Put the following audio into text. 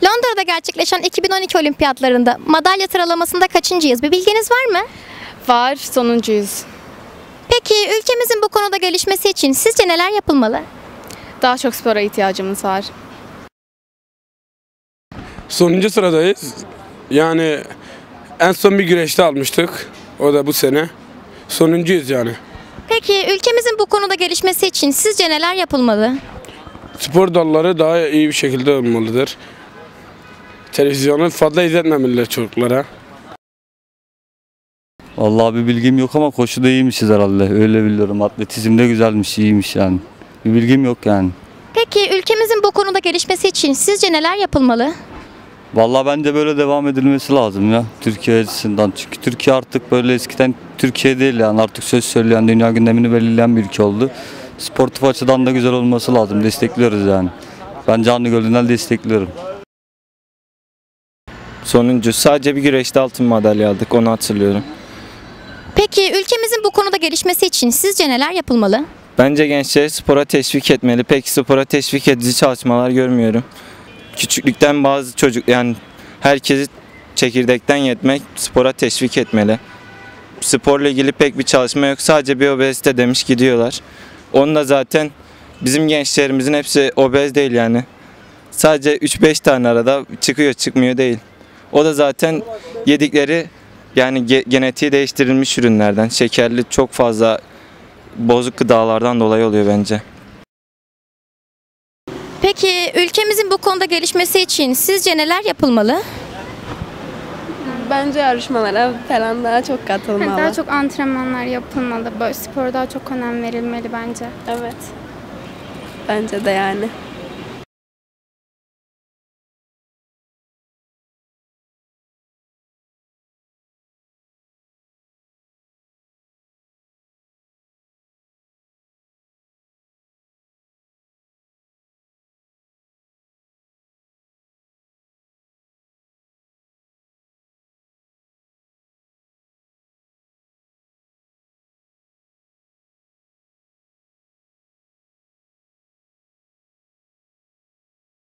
Londra'da gerçekleşen 2012 olimpiyatlarında madalya sıralamasında kaçıncıyız? Bir bilginiz var mı? Var, sonuncuyuz. Peki ülkemizin bu konuda gelişmesi için sizce neler yapılmalı? Daha çok spora ihtiyacımız var. Sonuncu sıradayız. Yani en son bir güreşte almıştık. O da bu sene. Sonuncuyuz yani. Peki ülkemizin bu konuda gelişmesi için sizce neler yapılmalı? Spor dalları daha iyi bir şekilde olmalıdır. Televizyonu fazla izletmemeliler çocuklara. Vallahi bir bilgim yok ama koşuda iyiymişiz herhalde. Öyle biliyorum. Atletizmde güzelmiş, iyiymiş yani. Bir bilgim yok yani. Peki ülkemizin bu konuda gelişmesi için sizce neler yapılmalı? Vallahi bence böyle devam edilmesi lazım ya. Türkiye açısından. Çünkü Türkiye artık böyle eskiden Türkiye değil yani. Artık söz söyleyen, dünya gündemini belirleyen bir ülke oldu. Sportif açıdan da güzel olması lazım. Destekliyoruz yani. Ben canlı gönülden destekliyorum. Sonuncu. Sadece bir güreşte altın madalya aldık. Onu hatırlıyorum. Peki ülkemizin bu konuda gelişmesi için sizce neler yapılmalı? Bence gençleri spora teşvik etmeli. Peki spora teşvik edici çalışmalar görmüyorum. Küçüklükten bazı çocuk yani herkesi çekirdekten yetmek spora teşvik etmeli. Sporla ilgili pek bir çalışma yok. Sadece bir obezite demiş gidiyorlar. Onu da zaten bizim gençlerimizin hepsi obez değil yani. Sadece 3-5 tane arada çıkıyor çıkmıyor değil. O da zaten yedikleri yani genetiği değiştirilmiş ürünlerden, şekerli çok fazla bozuk gıdalardan dolayı oluyor bence. Peki ülkemizin bu konuda gelişmesi için sizce neler yapılmalı? Bence yarışmalara falan daha çok katılmalı. Daha çok antrenmanlar yapılmalı. Böyle spora daha çok önem verilmeli bence. Evet. Bence de yani.